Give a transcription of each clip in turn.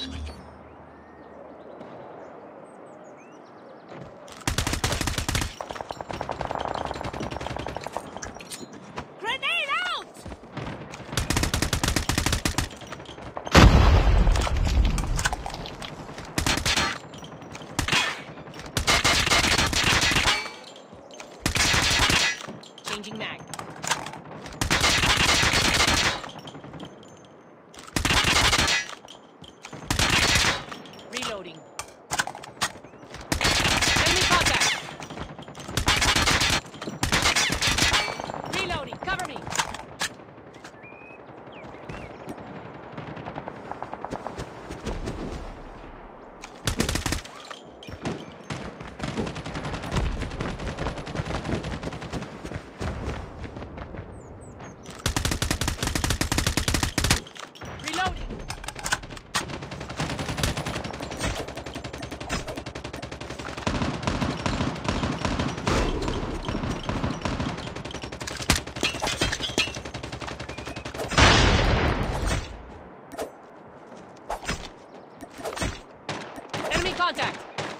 Changing mag. Reloading. Enemy contact. Reloading. Cover me. Contact!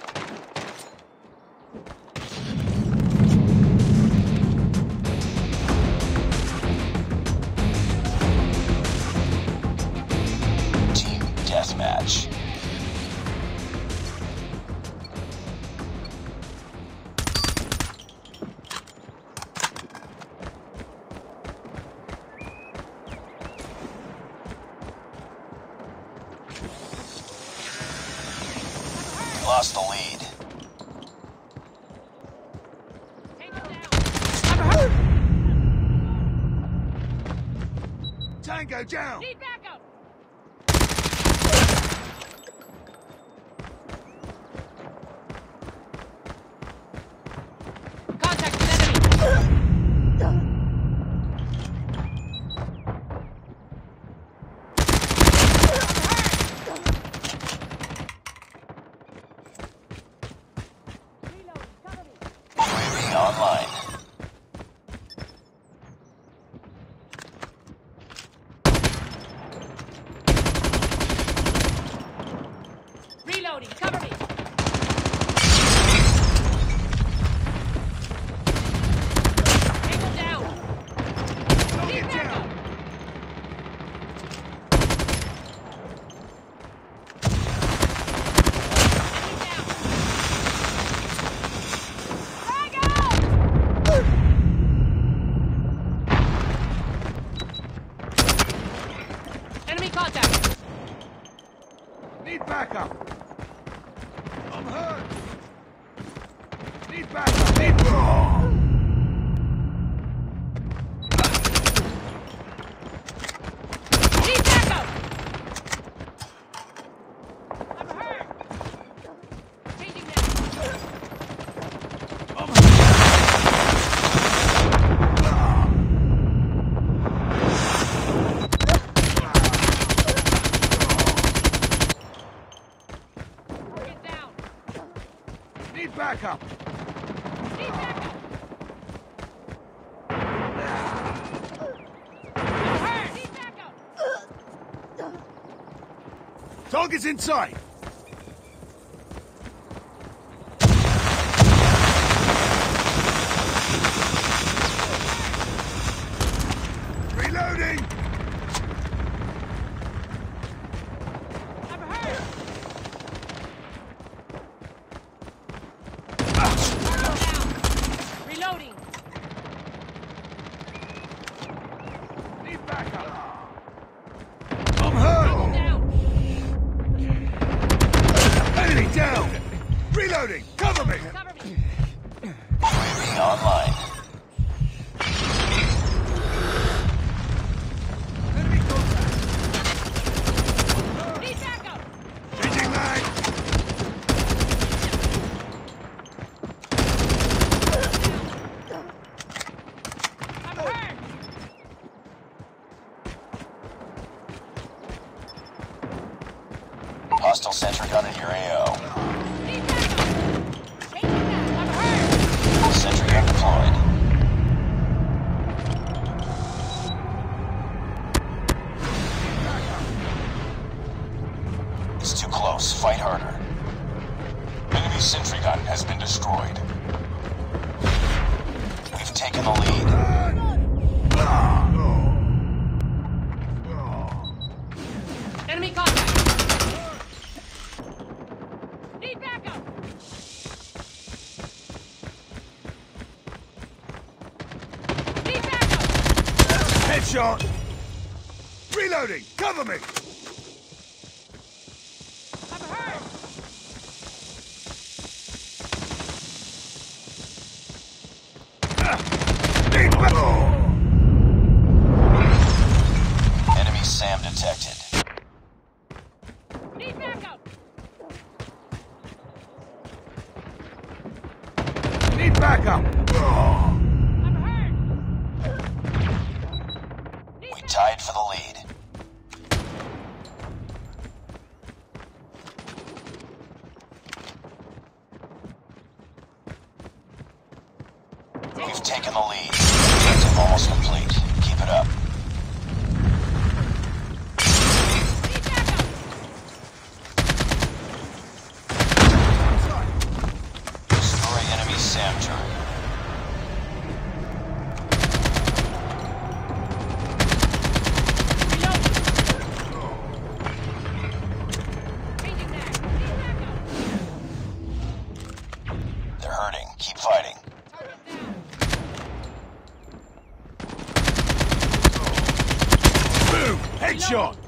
Team deathmatch. Lost the lead. Tango down! Need backup! Contact with enemy! Online. Reloading, cover me! Tango down! Need backup! Enemy contact! Need backup! I'm hurt! Need backup! Need backup! Need backup! I'm hurt! Changing now! I'm hurt! Get down! Need backup! Need backup! I'm hurt! Need backup! Target's in sight! Reloading! I'm hurt! Down! Reloading! Need backup! I'm hurt! Down! Enemy down! Reloading! Cover me! Cover me! UAV online. Enemy contact! Need backup! Changing mag! I'm hurt! Hostile sentry gun in your AO. Need backup! Changing now! I'm hurt! Sentry gun deployed. It's close. Fight harder. Enemy sentry gun has been destroyed. We've taken the lead. Enemy contact! Need backup! Need backup! Headshot! Reloading! Cover me! I'm hurt! Need back- Enemy SAM detected. Need backup! Need backup! I'm hurt! We tied for the lead. We've taken the lead. Objective almost complete. Keep it up. Need backup! Destroy enemy SAM turret. Reload! Changing mag! Need backup! They're hurting. Keep fighting. Target down! Boom! Headshot!